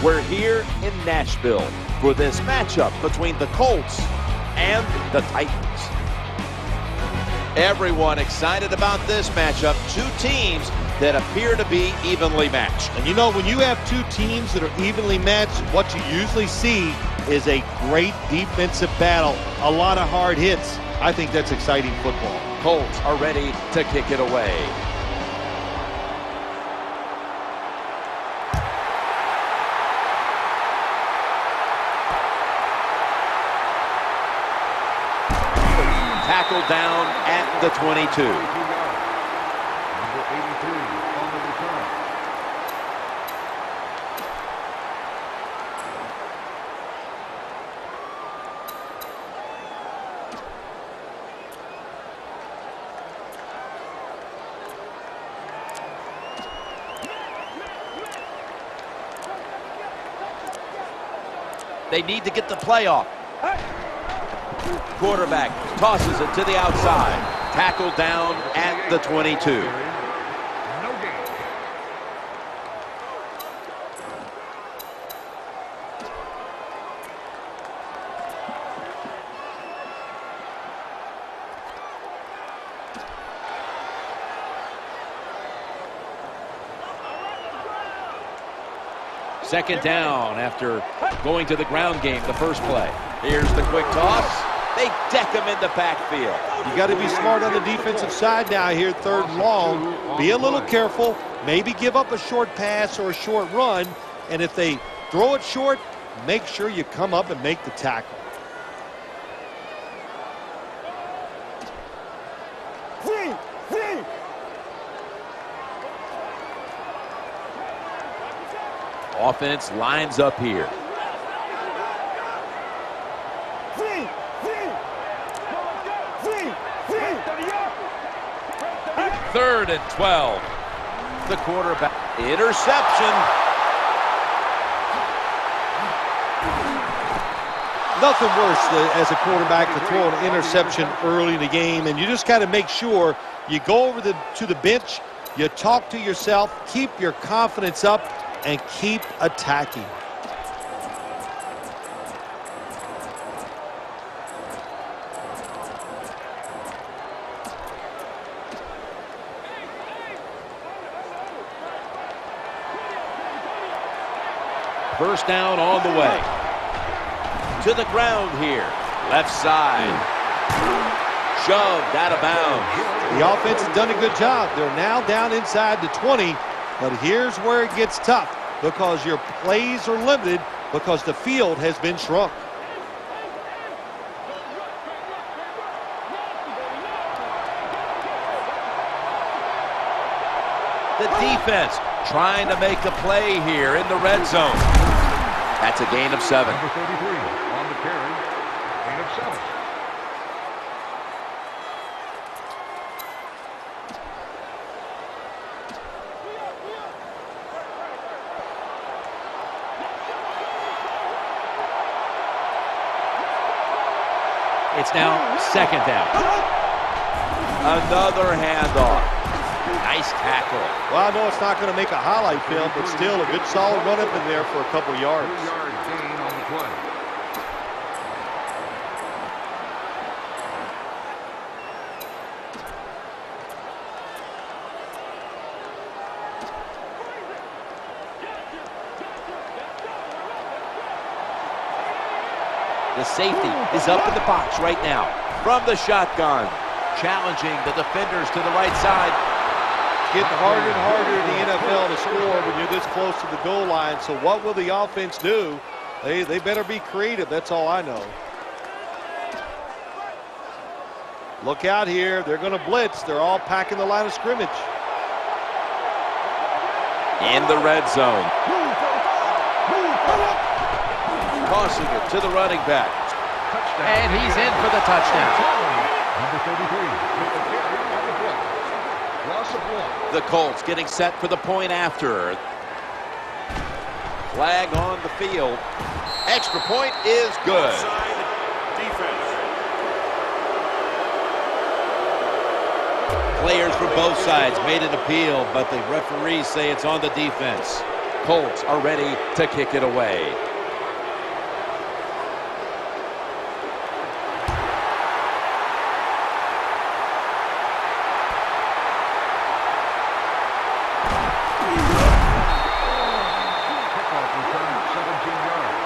We're here in Nashville for this matchup between the Colts and the Titans. Everyone excited about this matchup. Two teams that appear to be evenly matched. And you know, when you have two teams that are evenly matched, what you usually see is a great defensive battle, a lot of hard hits. I think that's exciting football. Colts are ready to kick it away. Tackled down at the 22. Number 83 on the return. They need to get the play off. Quarterback tosses it to the outside. Tackled down at the 22. No gain. Second down after going to the ground game the first play. Here's the quick toss. They deck him in the backfield. You got to be smart on the defensive side now here, third and long. Be a little careful. Maybe give up a short pass or a short run. And if they throw it short, make sure you come up and make the tackle. Offense lines up here. Third and 12. The quarterback. Interception. Nothing worse as a quarterback to throw an interception early in the game, and you just got to make sure you go over to the bench, you talk to yourself, keep your confidence up, and keep attacking. First down on the way. To the ground here. Left side. Shoved out of bounds. The offense has done a good job. They're now down inside the 20, but here's where it gets tough because your plays are limited because the field has been shrunk. The defense trying to make a play here in the red zone. That's a gain of 7. Number 33 on the carry. Gain of 7. It's now second down. Another handoff. Nice tackle. Well, I know it's not going to make a highlight film, but still a good solid run up in there for a couple yards. 2-yard gain on the play. The safety is up in the box right now from the shotgun. Challenging the defenders to the right side. Getting harder and harder in the NFL to score when you're this close to the goal line. So what will the offense do? They better be creative. That's all I know. Look out here. They're going to blitz. They're all packing the line of scrimmage. In the red zone. Tossing it to the running back. Touchdown. And he's in for the touchdown. Number 33 with the carry on the play. Loss of 1. The Colts getting set for the point after. Flag on the field. Extra point is good. Players from both sides made an appeal, but the referees say it's on the defense. Colts are ready to kick it away. Kickoff return, 17 yards.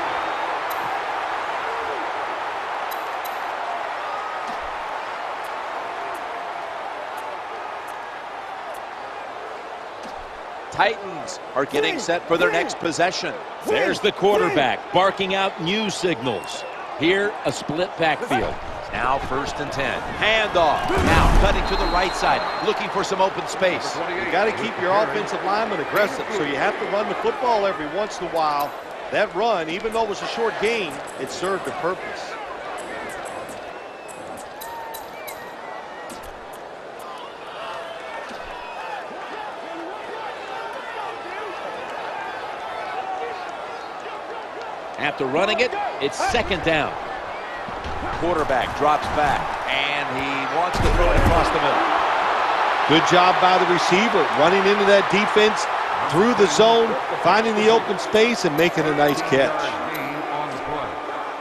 Titans are getting set for their next possession. There's the quarterback barking out new signals. Here, a split backfield. Now 1st and 10. Handoff. Now cutting to the right side, looking for some open space. You got to keep your offensive lineman aggressive, so you have to run the football every once in a while. That run, even though it was a short gain, it served a purpose. After running it, it's 2nd down. Quarterback drops back, and he wants to throw it across the middle. Good job by the receiver, running into that defense, through the zone, finding the open space, and making a nice catch. On the play.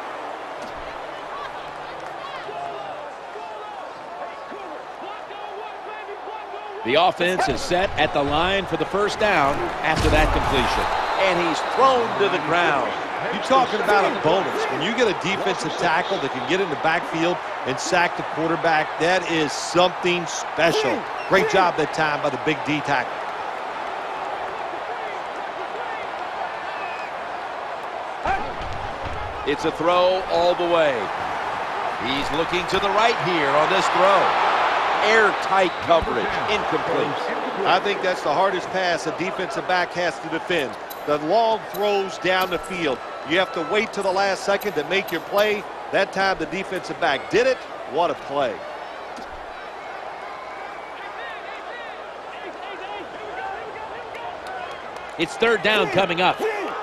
The offense is set at the line for the 1st down after that completion. And he's thrown to the ground. You're talking about a bonus. When you get a defensive tackle that can get in the backfield and sack the quarterback, that is something special. Great job that time by the big D tackle. It's a throw all the way. He's looking to the right here on this throw. Airtight coverage, incomplete. I think that's the hardest pass a defensive back has to defend. The long throws down the field. You have to wait to the last second to make your play. That time the defensive back did it. What a play. It's 3rd down coming up.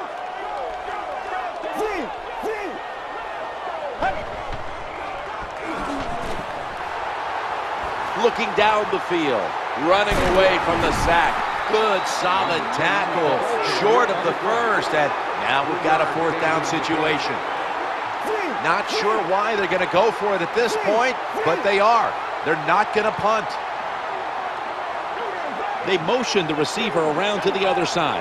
Looking down the field, running away from the sack. Good, solid tackle, short of the 1st, and now we've got a 4th down situation. Not sure why they're going to go for it at this point, but they are. They're not going to punt. They motion the receiver around to the other side.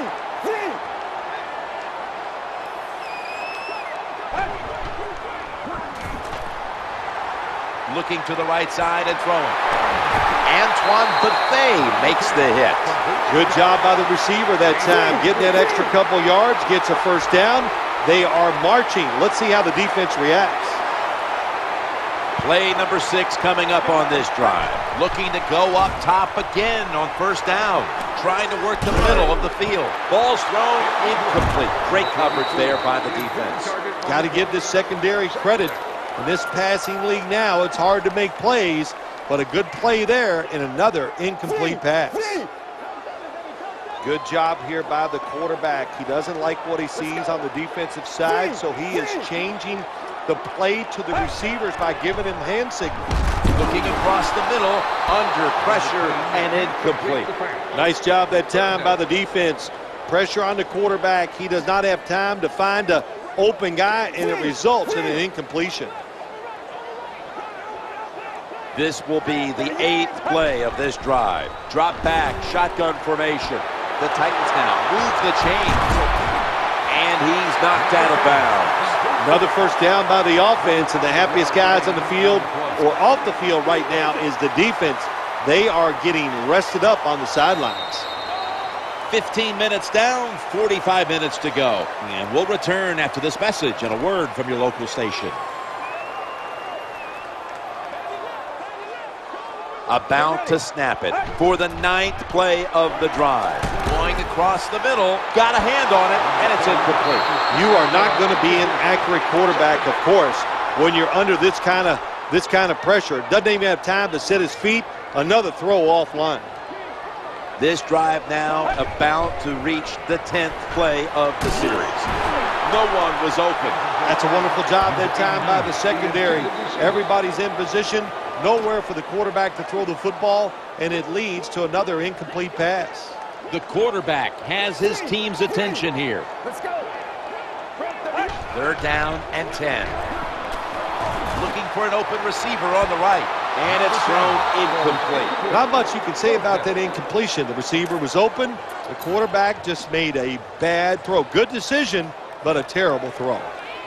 Looking to the right side and throwing. Antoine Bethea makes the hit. Good job by the receiver that time. Getting that extra couple yards, gets a 1st down. They are marching. Let's see how the defense reacts. Play number 6 coming up on this drive. Looking to go up top again on 1st down. Trying to work the middle of the field. Ball's thrown, incomplete. Great coverage there by the defense. Got to give this secondary credit. In this passing league now, it's hard to make plays, but a good play there and another incomplete pass. Good job here by the quarterback. He doesn't like what he sees on the defensive side, so he is changing the play to the receivers by giving him hand signals. Looking across the middle, under pressure and incomplete. Nice job that time by the defense. Pressure on the quarterback. He does not have time to find an open guy, and it results in an incompletion. This will be the 8th play of this drive. Drop back, shotgun formation. The Titans now move the chains. And he's knocked out of bounds. Another 1st down by the offense, and the happiest guys on the field or off the field right now is the defense. They are getting rested up on the sidelines. 15 minutes down, 45 minutes to go. And we'll return after this message and a word from your local station. About to snap it for the 9th play of the drive. Going across the middle, got a hand on it, and it's incomplete. You are not going to be an accurate quarterback, of course, when you're under this kind of pressure. Doesn't even have time to set his feet. Another throw offline. This drive now about to reach the 10th play of the series. No one was open. That's a wonderful job that time by the secondary. Everybody's in position. Nowhere for the quarterback to throw the football, and it leads to another incomplete pass. The quarterback has his team's attention here. Let's go. 3rd down and 10. Looking for an open receiver on the right. And it's thrown incomplete. Not much you can say about that incompletion. The receiver was open. The quarterback just made a bad throw. Good decision, but a terrible throw.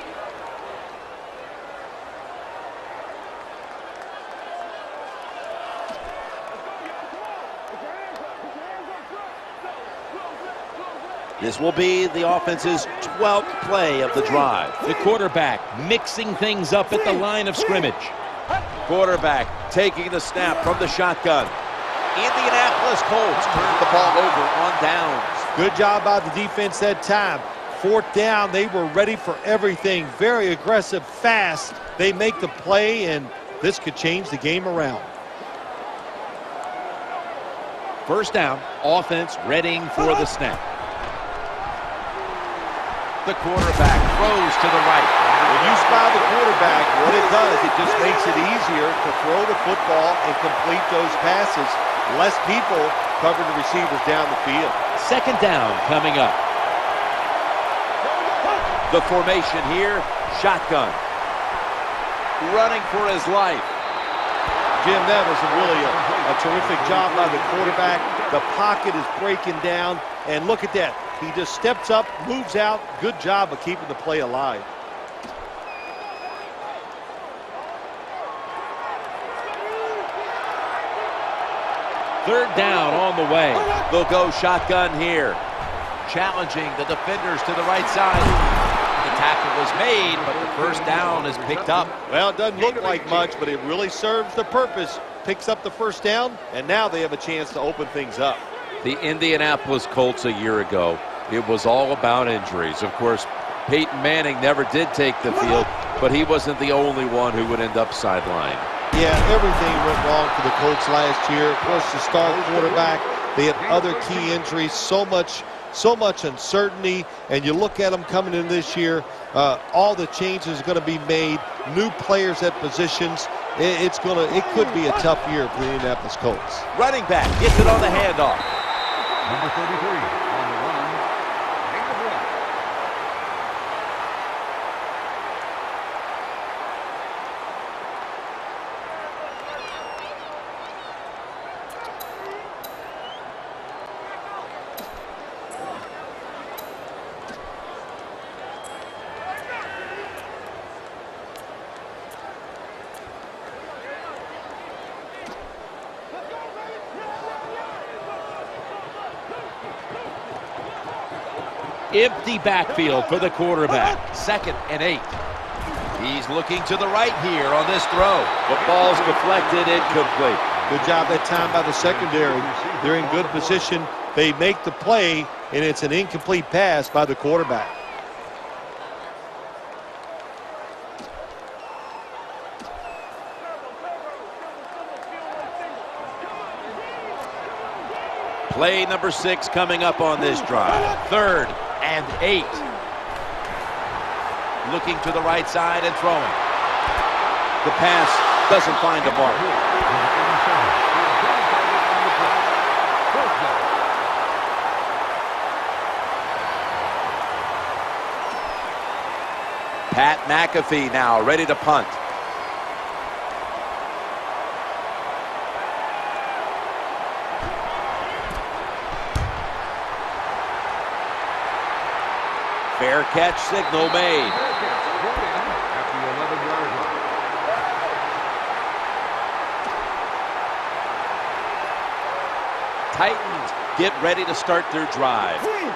This will be the offense's 12th play of the drive. The quarterback mixing things up at the line of scrimmage. Quarterback taking the snap from the shotgun. Indianapolis Colts turn the ball over on downs. Good job by the defense that time. 4th down, they were ready for everything. Very aggressive, fast. They make the play, and this could change the game around. 1st down, offense readying for the snap. The quarterback throws to the right. When you spy the quarterback, what it does, it just makes it easier to throw the football and complete those passes. Less people cover the receivers down the field. 2nd down coming up. The formation here, shotgun. Running for his life. Jim, that was really a terrific job by the quarterback. The pocket is breaking down, and look at that. He just steps up, moves out. Good job of keeping the play alive. Third down on the way. They'll go shotgun here. Challenging the defenders to the right side. The tackle was made, but the 1st down is picked up. Well, it doesn't look like much, but it really serves the purpose. Picks up the 1st down, and now they have a chance to open things up. The Indianapolis Colts a year ago, it was all about injuries. Of course, Peyton Manning never did take the field, but he wasn't the only one who would end up sidelined. Yeah, everything went wrong for the Colts last year. Of course, the star quarterback, they had other key injuries, so much uncertainty, and you look at them coming in this year, all the changes are going to be made, new players at positions. It could be a tough year for the Indianapolis Colts. Running back gets it on the handoff. Number 33 on the run. Make the block. Empty backfield for the quarterback. 2nd and 8. He's looking to the right here on this throw. The ball's deflected, incomplete. Good job that time by the secondary. They're in good position. They make the play, and it's an incomplete pass by the quarterback. Play number 6 coming up on this drive. 3rd and 8. Looking to the right side and throwing. The pass doesn't find a mark. Pat McAfee now ready to punt. Fair catch signal made. After the 11-yard line. Titans get ready to start their drive.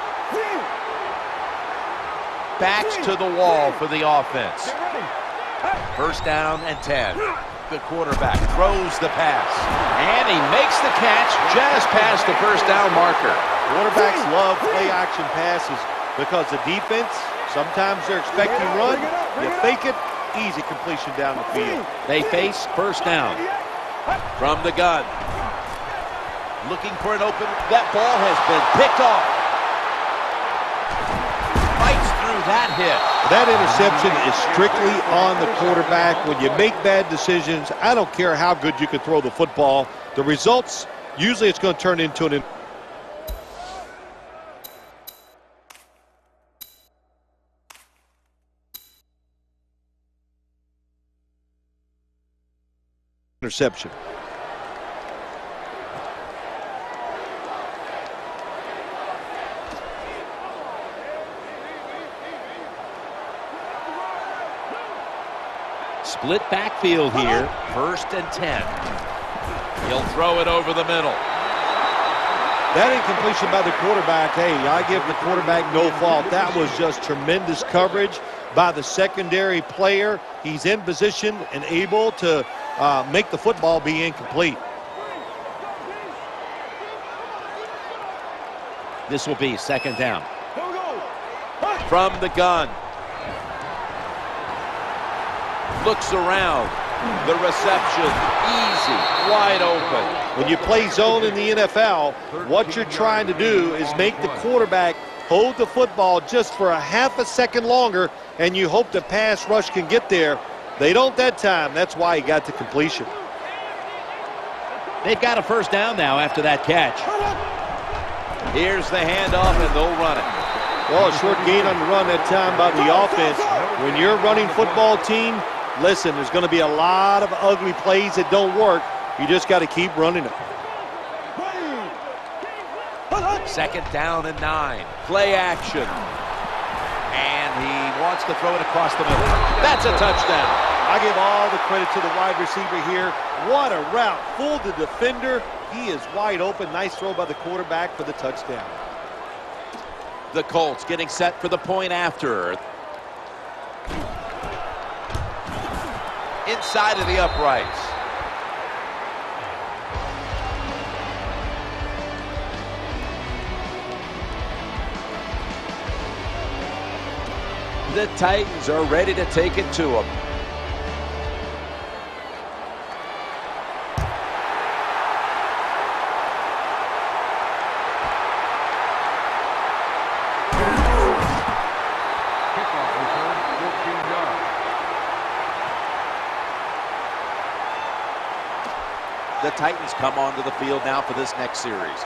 Backs to the wall for the offense. 1st down and 10. The quarterback throws the pass. And he makes the catch just past the 1st down marker. Quarterbacks love play-action passes because the defense, sometimes they're expecting run. You fake it, easy completion down the field. They face 1st down. From the gun. Looking for an open. That ball has been picked off. Fights through that hit. That interception is strictly on the quarterback. When you make bad decisions, I don't care how good you can throw the football. The results, usually it's going to turn into an interception. Split backfield here. 1st and 10. He'll throw it over the middle. That incompletion by the quarterback, hey, I give the quarterback no fault. That was just tremendous coverage by the secondary player. He's in position and able to make the football be incomplete. This will be 2nd down. From the gun. Looks around. The reception, easy, wide open. When you play zone in the NFL, what you're trying to do is make the quarterback hold the football just for a half a second longer, and you hope the pass rush can get there. They don't that time. That's why he got the completion. They've got a 1st down now after that catch. Here's the handoff, and they'll run it. Well, a short gain on the run that time by the offense. When you're a running football team, listen, there's going to be a lot of ugly plays that don't work. You just got to keep running it. 2nd down and 9. Play action. And he wants to throw it across the middle. That's a touchdown. I give all the credit to the wide receiver here. What a route. Fooled the defender. He is wide open. Nice throw by the quarterback for the touchdown. The Colts getting set for the point after. Inside of the uprights. The Titans are ready to take it to them. Kickoff return, 14 yards. The Titans come onto the field now for this next series.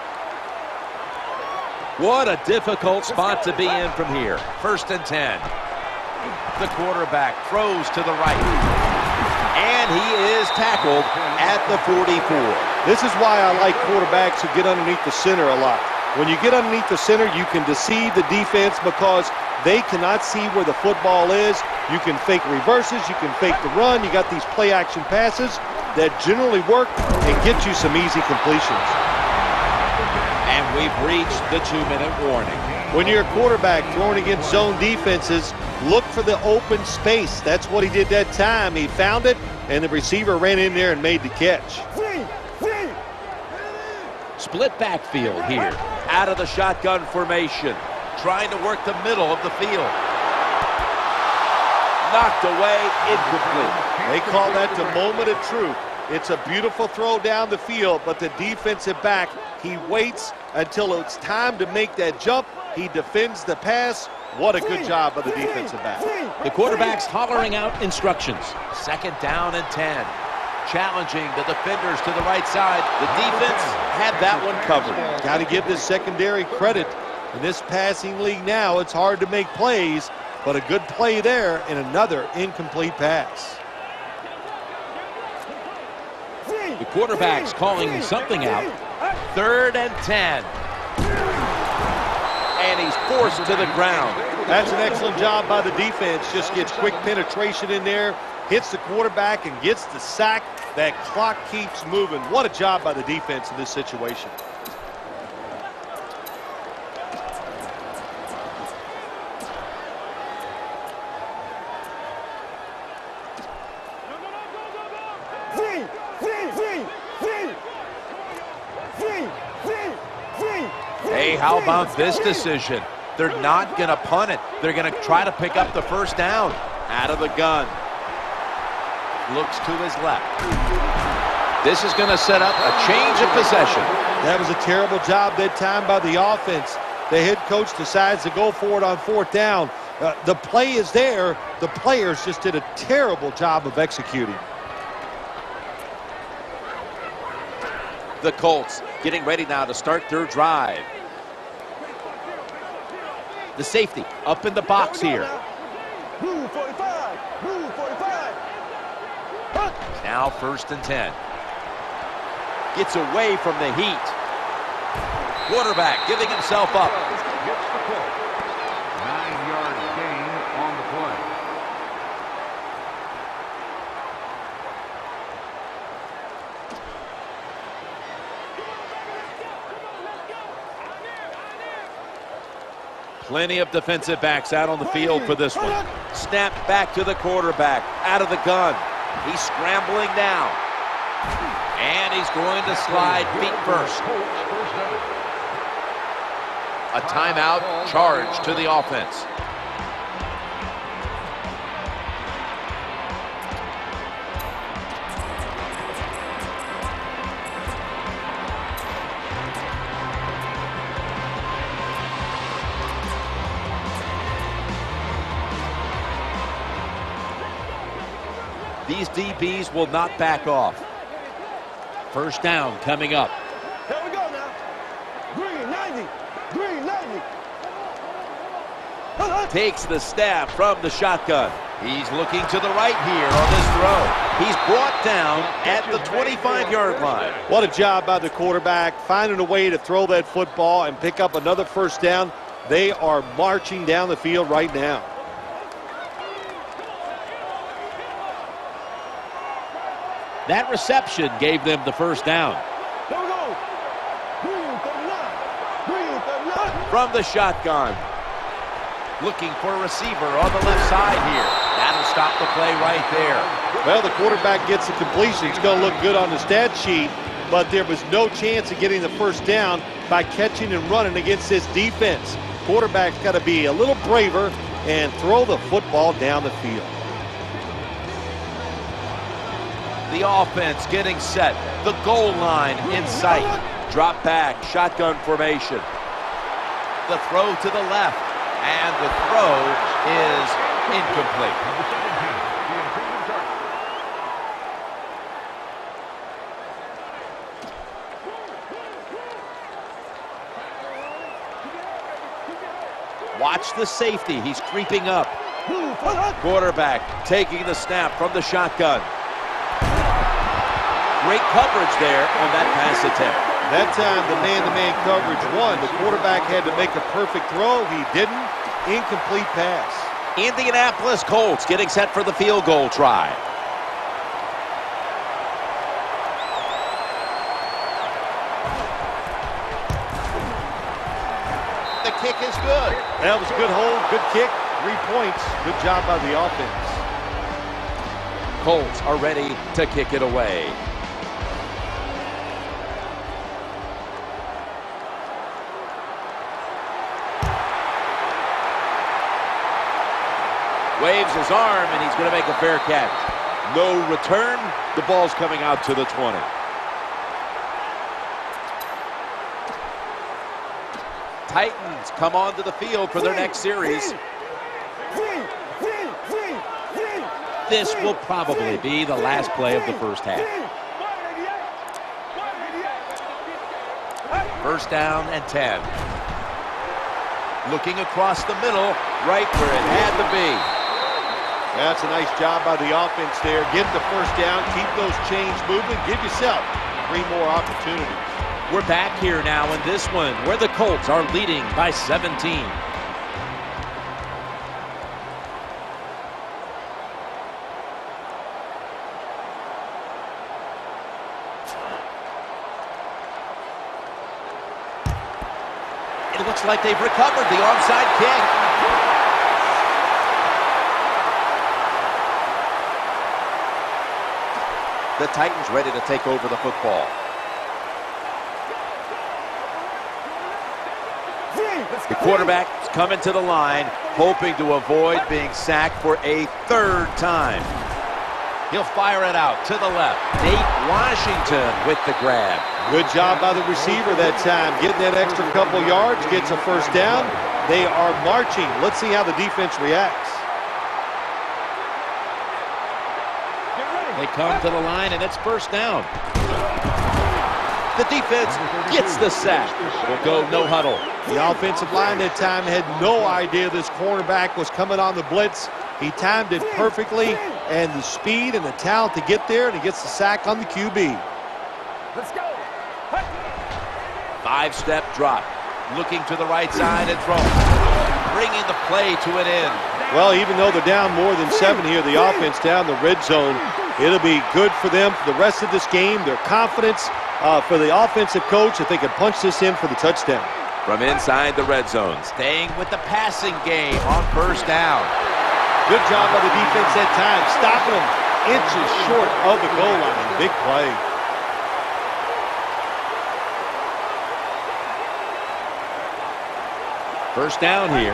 What a difficult spot to be in from here. 1st and 10. The quarterback throws to the right. And he is tackled at the 44. This is why I like quarterbacks who get underneath the center a lot. When you get underneath the center, you can deceive the defense because they cannot see where the football is. You can fake reverses. You can fake the run. You got these play-action passes that generally work and get you some easy completions. And we've reached the 2-minute warning. When you're a quarterback throwing against zone defenses, look for the open space. That's what he did that time. He found it, and the receiver ran in there and made the catch. Split backfield here. Out of the shotgun formation. Trying to work the middle of the field. Knocked away, incomplete. They call that the moment of truth. It's a beautiful throw down the field, but the defensive back, he waits until it's time to make that jump. He defends the pass. What a good job by the defensive back. The quarterback's hollering out instructions. 2nd down and 10. Challenging the defenders to the right side. The defense had that one covered. Got to give this secondary credit. In this passing league now, it's hard to make plays, but a good play there and another incomplete pass. The quarterback's calling something out. 3rd and 10. And he's forced to the ground. That's an excellent job by the defense. Just gets quick penetration in there, hits the quarterback, and gets the sack. That clock keeps moving. What a job by the defense in this situation. Hey, how about this decision? They're not going to punt it. They're going to try to pick up the 1st down. Out of the gun. Looks to his left. This is going to set up a change of possession. That was a terrible job that time by the offense. The head coach decides to go for it on 4th down. The play is there. The players just did a terrible job of executing. The Colts getting ready now to start their drive. The safety up in the box here. Now 1st and 10. Gets away from the heat. Quarterback giving himself up. Gets the pull. 9-yard gain on the play. Plenty of defensive backs out on the field for this one. Snap back to the quarterback. Out of the gun. He's scrambling now. And he's going to slide feet first. A timeout charge to the offense. These DBs will not back off. 1st down coming up. Here we go now. Green 90. Green 90. Takes the snap from the shotgun. He's looking to the right here on this throw. He's brought down at the 25-yard line. What a job by the quarterback, finding a way to throw that football and pick up another 1st down. They are marching down the field right now. That reception gave them the 1st down. Here we go. Green 39. Green 39. From the shotgun. Looking for a receiver on the left side here. That'll stop the play right there. Well, the quarterback gets the completion. He's going to look good on the stat sheet, but there was no chance of getting the 1st down by catching and running against this defense. Quarterback's got to be a little braver and throw the football down the field. The offense getting set. The goal line in sight. Drop back, shotgun formation. The throw to the left. And the throw is incomplete. Watch the safety. He's creeping up. Quarterback taking the snap from the shotgun. Great coverage there on that pass attempt. That time the man-to-man coverage won. The quarterback had to make a perfect throw. He didn't. Incomplete pass. Indianapolis Colts getting set for the field goal try. The kick is good. That was a good hold, good kick, 3 points. Good job by the offense. Colts are ready to kick it away. Waves his arm, and he's going to make a fair catch. No return. The ball's coming out to the 20. Titans come onto the field for their next series. This will probably be the last play of the 1st half. 1st down and 10. Looking across the middle, right where it had to be. That's a nice job by the offense there. Get the 1st down, keep those chains moving, give yourself 3 more opportunities. We're back here now in this one where the Colts are leading by 17. It looks like they've recovered the onside kick. The Titans ready to take over the football. The quarterback is coming to the line, hoping to avoid being sacked for a 3rd time. He'll fire it out to the left. Nate Washington with the grab. Good job by the receiver that time. Getting that extra couple yards, gets a 1st down. They are marching. Let's see how the defense reacts. They come to the line, and it's 1st down. The defense gets the sack. We'll go no huddle. The offensive line that time had no idea this cornerback was coming on the blitz. He timed it perfectly, and the speed and the talent to get there, and he gets the sack on the QB. Let's go. 5-step drop. Looking to the right side and throw. Bringing the play to an end. Well, even though they're down more than 7 here, the offense down the red zone, it'll be good for them for the rest of this game. Their confidence for the offensive coach if they can punch this in for the touchdown. From inside the red zone, staying with the passing game on first down. Good job by the defense that time, stopping them inches short of the goal line. Big play. First down here.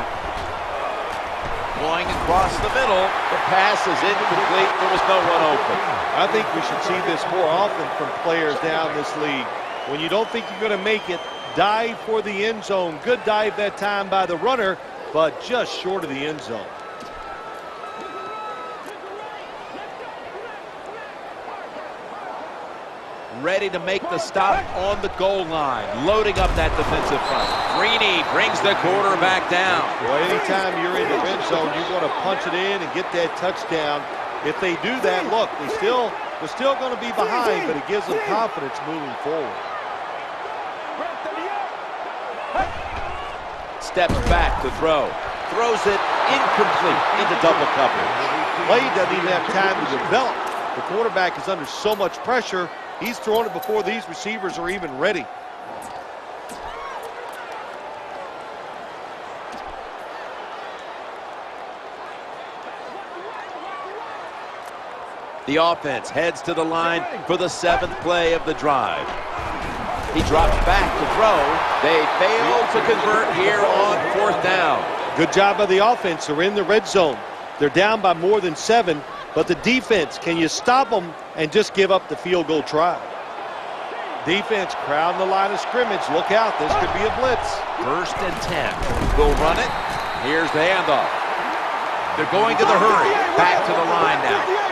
Going across the middle. The pass is incomplete. There was no one open. I think we should see this more often from players down this league. When you don't think you're going to make it, dive for the end zone. Good dive that time by the runner, but just short of the end zone. Ready to make the stop on the goal line. Loading up that defensive front. Greeny brings the quarterback down. Well, anytime you're in the red zone, you want to punch it in and get that touchdown. If they do that, look, they're still going to be behind, but it gives them confidence moving forward. Steps back to throw. Throws it incomplete into double coverage. Play doesn't even have time to develop. The quarterback is under so much pressure. He's throwing it before these receivers are even ready. The offense heads to the line for the 7th play of the drive. He drops back to throw. They fail to convert here on 4th down. Good job by the offense. They're in the red zone. They're down by more than 7, but the defense, can you stop them and just give up the field goal try? Defense crowding the line of scrimmage. Look out, this could be a blitz. 1st and 10. Will run it. Here's the handoff. They're going to the hurry. Back to the line now.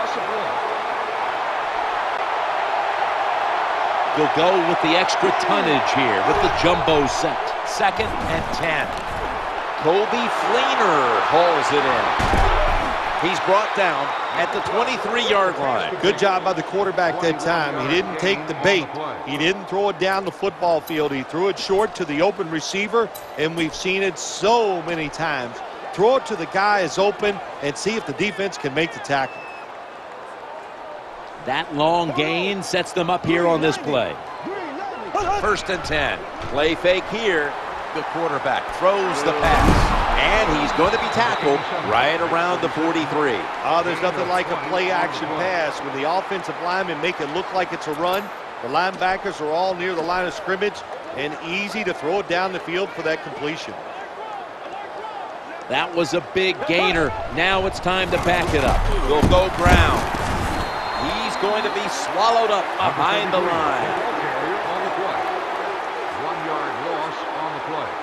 They'll go with the extra tonnage here with the jumbo set. 2nd and 10. Kobe Fleener hauls it in. He's brought down at the 23-yard line. Good job by the quarterback that time. He didn't take the bait. He didn't throw it down the football field. He threw it short to the open receiver, and we've seen it so many times. Throw it to the guy is open and see if the defense can make the tackle. That long gain sets them up here on this play. 1st and 10. Play fake here. The quarterback throws the pass, and he's going to be tackled right around the 43. Oh, there's nothing like a play-action pass. When the offensive linemen make it look like it's a run, the linebackers are all near the line of scrimmage, and easy to throw it down the field for that completion. That was a big gainer. Now it's time to back it up. Will go ground. He's going to be swallowed up behind the line. 1 yard loss on the play.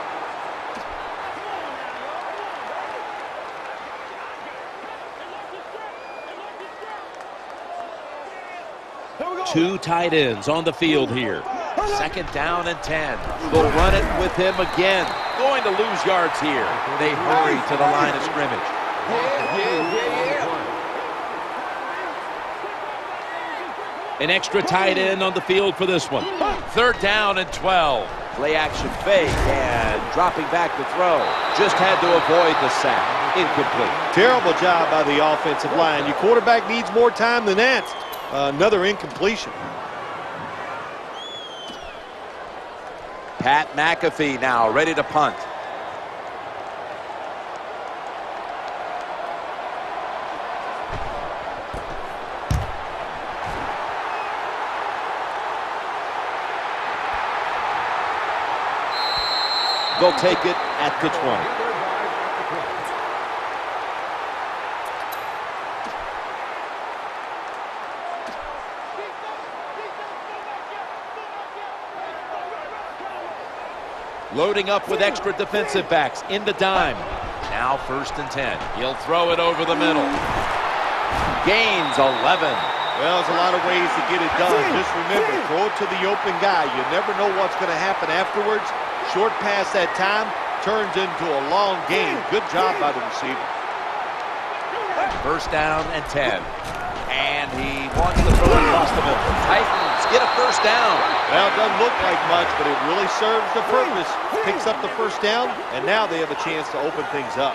Two tight ends on the field here. 2nd down and 10. They'll run it with him again. Going to lose yards here. They hurry to the line of scrimmage. An extra tight end on the field for this one. 3rd down and 12. Play action fake and dropping back to throw. Just had to avoid the sack. Incomplete. Terrible job by the offensive line. Your quarterback needs more time than that. Another incompletion. Pat McAfee now ready to punt. They'll take it at the 20. Loading up with extra defensive backs in the dime. Now 1st and 10. He'll throw it over the middle. Gains 11. Well, there's a lot of ways to get it done. Just remember, throw it to the open guy. You never know what's going to happen afterwards. Short pass that time turns into a long gain. Good job by the receiver. First down and 10. And he wants to throw it across the middle. Titans get a first down. Well, it doesn't look like much, but it really serves the purpose. Picks up the first down, and now they have a chance to open things up.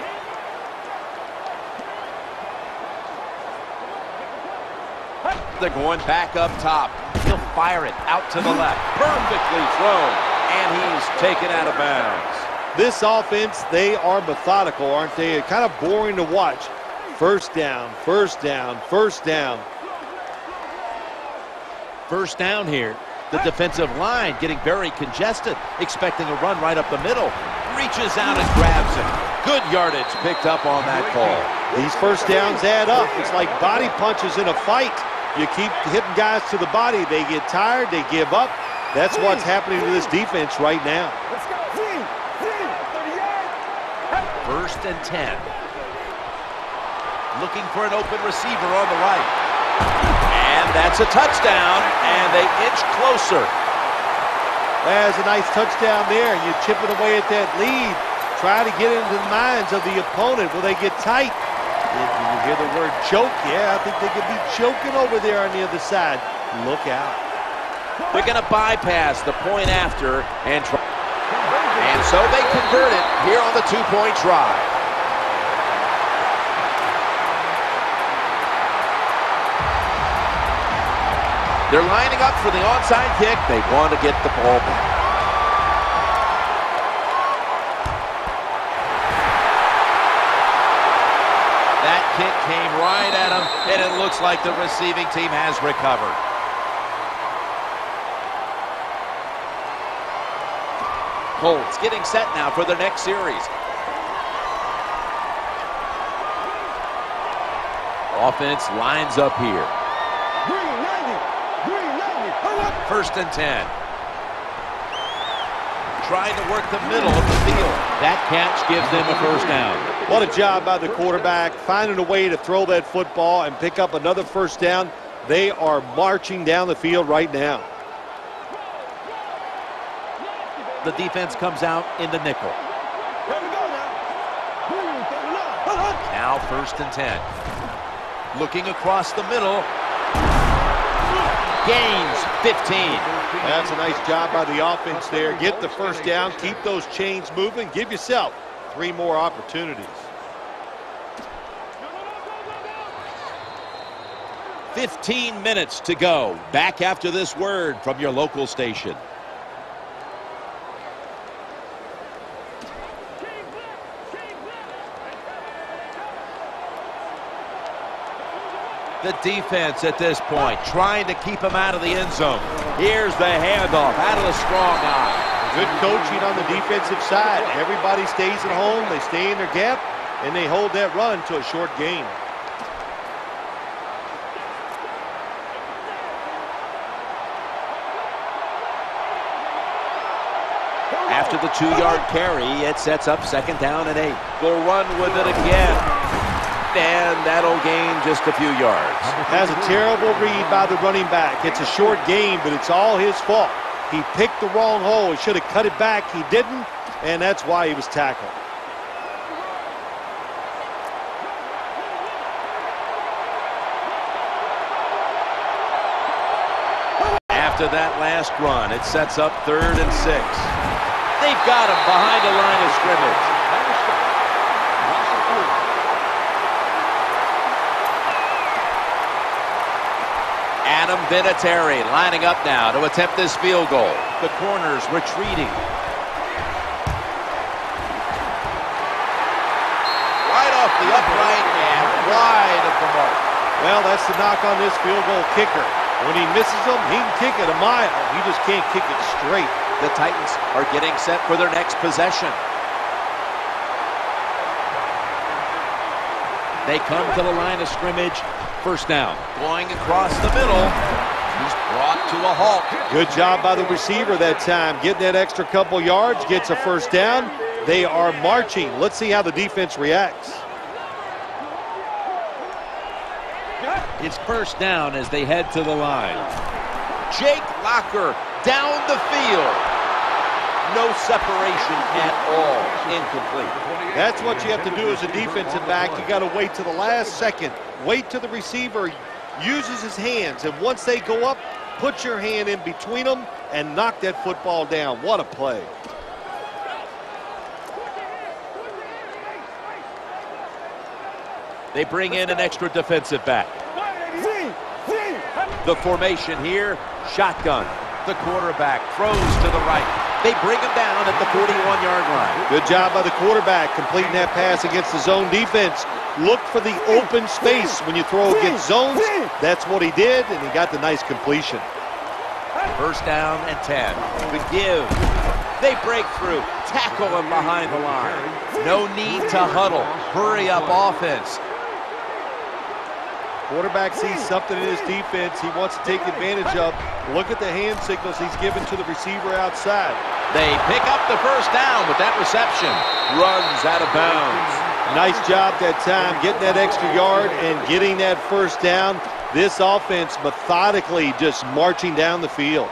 They're going back up top. He'll fire it out to the left. Perfectly thrown. And he's taken out of bounds. This offense, they are methodical, aren't they? Kind of boring to watch. First down, first down, first down. First down here. The defensive line getting very congested, expecting a run right up the middle. Reaches out and grabs it. Good yardage picked up on that call. These first downs add up. It's like body punches in a fight. You keep hitting guys to the body. They get tired. They give up. That's what's happening to this defense right now. Let's go. 38. First and 10. Looking for an open receiver on the right. And that's a touchdown, and they inch closer. There's a nice touchdown there. You're chipping away at that lead. Try to get into the minds of the opponent. Will they get tight? You hear the word choke. Yeah, I think they could be choking over there on the other side. Look out. They're going to bypass the point after and try. And so they convert it here on the two-point try. They're lining up for the onside kick. They want to get the ball back. That kick came right at him, and it looks like the receiving team has recovered. Colts getting set now for their next series. Offense lines up here. Green 90. First and 10. Trying to work the middle of the field. That catch gives them a first down. What a job by the quarterback, finding a way to throw that football and pick up another first down. They are marching down the field right now. The defense comes out in the nickel. Here we go now. Green 39. Now first and 10. Looking across the middle. Gains 15. That's a nice job by the offense there. Get the first down, keep those chains moving, give yourself 3 more opportunities. 15 minutes to go. Back after this word from your local station. The defense at this point trying to keep him out of the end zone. Here's the handoff out of the strong eye. Good coaching on the defensive side. Everybody stays at home, they stay in their gap, and they hold that run to a short gain. After the 2-yard carry, it sets up second down and 8. They'll run with it again. And that'll gain just a few yards. Has a terrible read by the running back. It's a short game, but it's all his fault. He picked the wrong hole. He should have cut it back. He didn't, and that's why he was tackled. After that last run, it sets up 3rd and 6. They've got him behind the line of scrimmage. Adam Vinatieri lining up now to attempt this field goal. The corners retreating. Right off the upright and wide of the mark. Well, that's the knock on this field goal kicker. When he misses them, he can kick it a mile. He just can't kick it straight. The Titans are getting set for their next possession. They come to the line of scrimmage. First down. Going across the middle. He's brought to a halt. Good job by the receiver that time. Getting that extra couple yards, gets a first down. They are marching. Let's see how the defense reacts. It's first down as they head to the line. Jake Locker down the field. No separation at all. Incomplete. That's what you have to do as a defensive back. You got to wait to the last second. Wait till the receiver uses his hands, and once they go up, put your hand in between them and knock that football down. What a play. They bring in an extra defensive back. The formation here, shotgun. The quarterback throws to the right. They bring him down at the 41-yard line. Good job by the quarterback completing that pass against the zone defense. Look for the open space when you throw against zones. That's what he did, and he got the nice completion. First down and 10. Good give. They break through. Tackle him behind the line. No need to huddle. Hurry up offense. Quarterback sees something in his defense he wants to take advantage of. Look at the hand signals he's given to the receiver outside. They pick up the first down with that reception. Runs out of bounds. Nice job that time getting that extra yard and getting that first down. This offense methodically just marching down the field.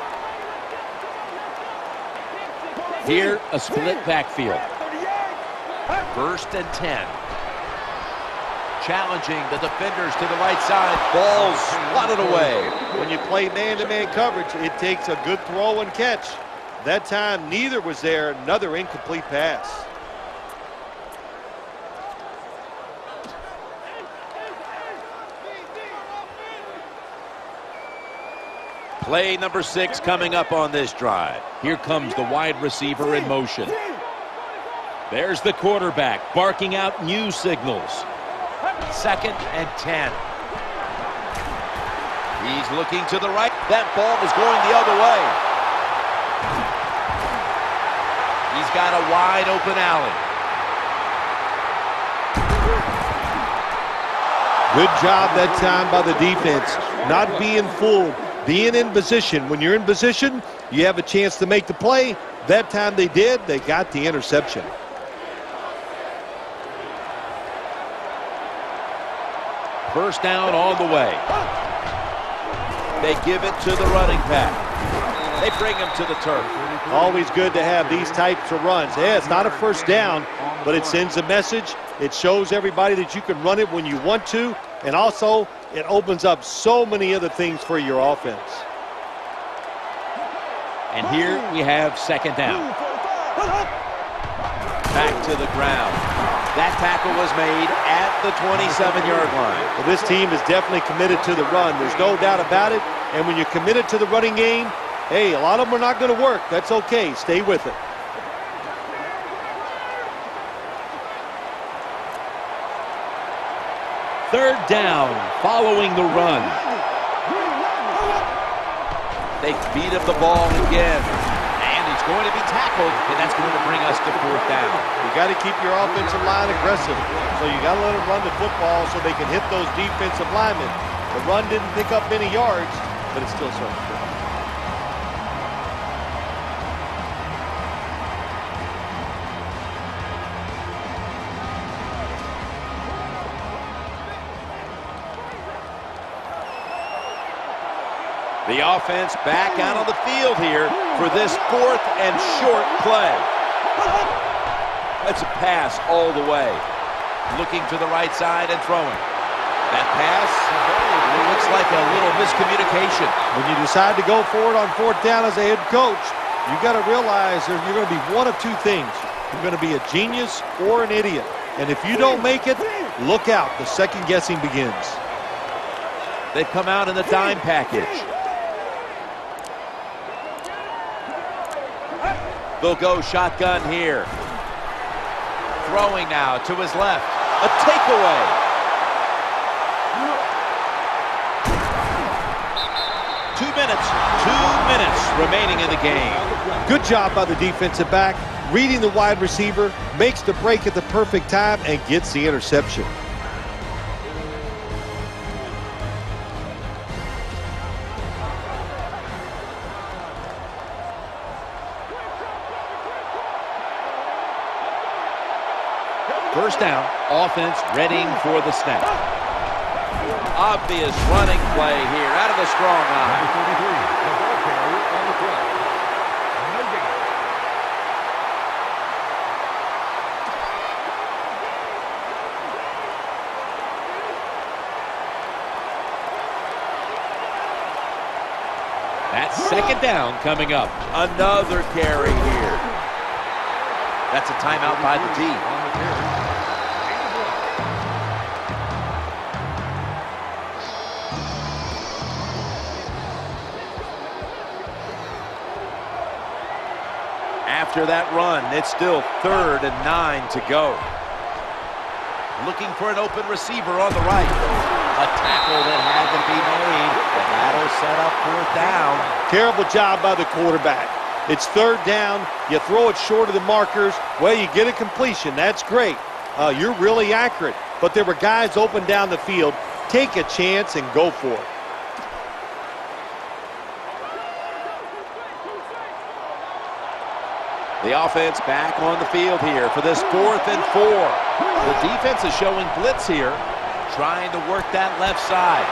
Here, a split backfield. First and 10. Challenging the defenders to the right side. Ball swatted away. When you play man-to-man coverage, it takes a good throw and catch. That time, neither was there. Another incomplete pass. Play number 6 coming up on this drive. Here comes the wide receiver in motion. There's the quarterback barking out new signals. Second and 10. He's looking to the right. That ball was going the other way. He's got a wide open alley. Good job that time by the defense. Not being fooled, being in position. When you're in position, you have a chance to make the play. That time they did. They got the interception. First down all the way. They give it to the running back. They bring him to the turf. Always good to have these types of runs. Yeah, it's not a first down, but it sends a message. It shows everybody that you can run it when you want to, and also it opens up so many other things for your offense. And here we have second down. Back to the ground. That tackle was made at the 27-yard line. Well, this team is definitely committed to the run. There's no doubt about it. And when you're committed to the running game, hey, a lot of them are not going to work. That's okay. Stay with it. Third down following the run. They beat up the ball again. And he's going to be tackled, and that's going to bring us to fourth down. You got to keep your offensive line aggressive. So you got to let them run the football so they can hit those defensive linemen. The run didn't pick up many yards, but it's still something. The offense back out on the field here for this fourth and short play. That's a pass all the way. Looking to the right side and throwing. That pass, it looks like a little miscommunication. When you decide to go for it on fourth down as a head coach, you got to realize that you're going to be one of two things. You're going to be a genius or an idiot. And if you don't make it, look out. The second guessing begins. They've come out in the dime package. They'll go shotgun here. Throwing now to his left. A takeaway. Two minutes remaining in the game. Good job by the defensive back. Reading the wide receiver, makes the break at the perfect time, and gets the interception. First down, offense readying for the snap. Obvious running play here out of the strong eye. That's second down coming up. Another carry here. That's a timeout by the D. On the carry. After that run, it's still 3rd and 9 to go. Looking for an open receiver on the right. A tackle that had to be made, and that'll set up 4th down. Terrible job by the quarterback. It's 3rd down. You throw it short of the markers. Well, you get a completion. That's great. You're really accurate. But there were guys open down the field. Take a chance and go for it. The offense back on the field here for this 4th and 4. The defense is showing blitz here, trying to work that left side.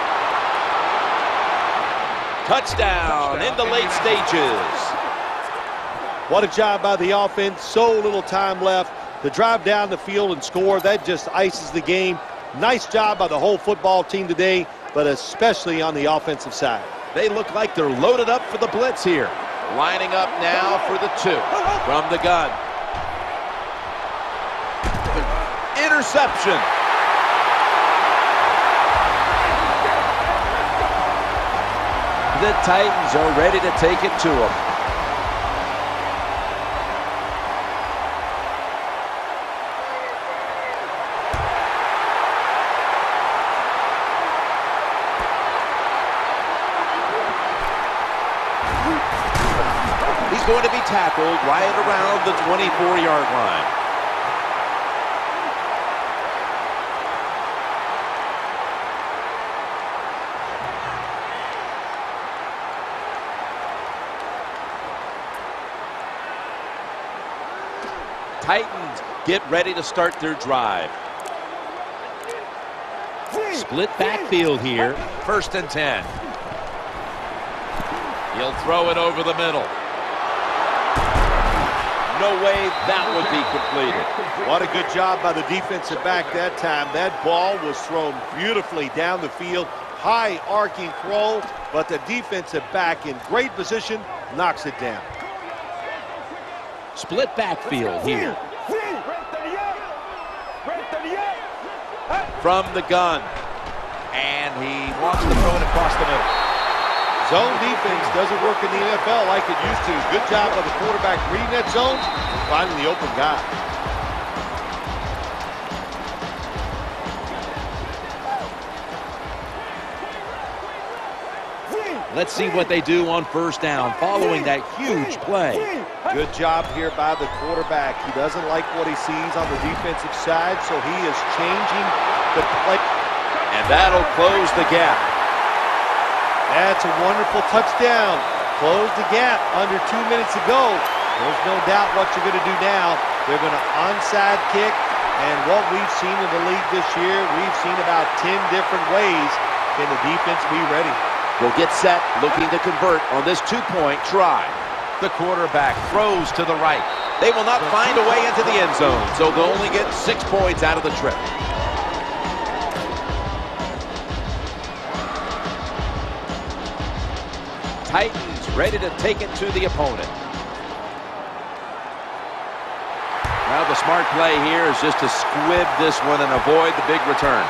Touchdown in the late stages. What a job by the offense. So little time left to drive down the field and score. That just ices the game. Nice job by the whole football team today, but especially on the offensive side. They look like they're loaded up for the blitz here. Lining up now for the 2 from the gun. Interception. The Titans are ready to take it to them. He's going to be tackled right around the 24-yard line. Titans get ready to start their drive. Split backfield here. 1st and 10. He'll throw it over the middle. No way that would be completed. What a good job by the defensive back that time. That ball was thrown beautifully down the field. High arcing throw, but the defensive back in great position knocks it down. Split backfield here. From the gun. And he wants to throw it across the middle. Zone defense doesn't work in the NFL like it used to. Good job by the quarterback reading that zone and finding the open guy. Let's see what they do on 1st down following that huge play. Good job here by the quarterback. He doesn't like what he sees on the defensive side, so he is changing the play. And that'll close the gap. That's a wonderful touchdown. Close the gap under 2 minutes to go. There's no doubt what you're going to do now. They're going to onside kick, and what we've seen in the league this year, we've seen about 10 different ways. Can the defense be ready? Will get set, looking to convert on this 2-point try. The quarterback throws to the right. They will not find a way into the end zone, so they'll only get 6 points out of the trip. Titans ready to take it to the opponent. Now the smart play here is just to squib this one and avoid the big return.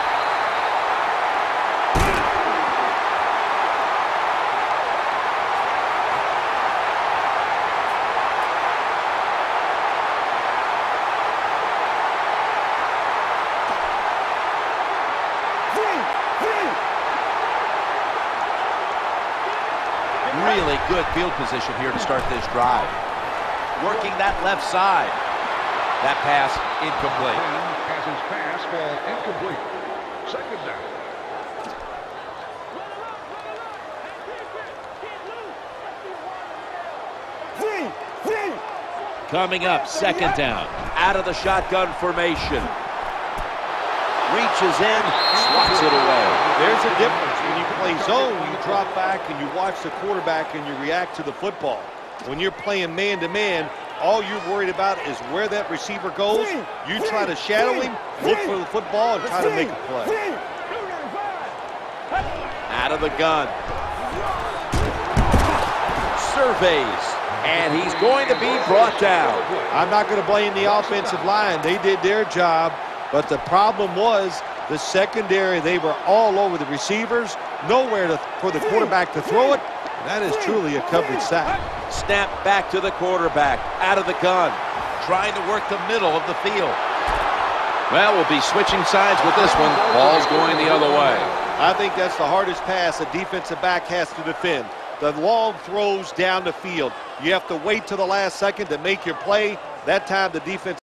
Really good field position here to start this drive. Working that left side. That pass incomplete. Has his pass ball incomplete. 2nd down. Coming up, 2nd down. Out of the shotgun formation. Reaches in, swats it away. There's a difference. When you play zone, you drop back and you watch the quarterback and you react to the football. When you're playing man-to-man, all you're worried about is where that receiver goes. You try to shadow him, look for the football, and try to make a play. Out of the gun. surveys, and he's going to be brought down. I'm not going to blame the offensive line. They did their job, but the problem was the secondary. They were all over the receivers, nowhere for the quarterback to throw it. That is truly a coverage sack. Snap back to the quarterback, out of the gun, trying to work the middle of the field. Well, we'll be switching sides with this one. Ball's going the other way. I think that's the hardest pass a defensive back has to defend. The long throws down the field. You have to wait till the last second to make your play. That time the defense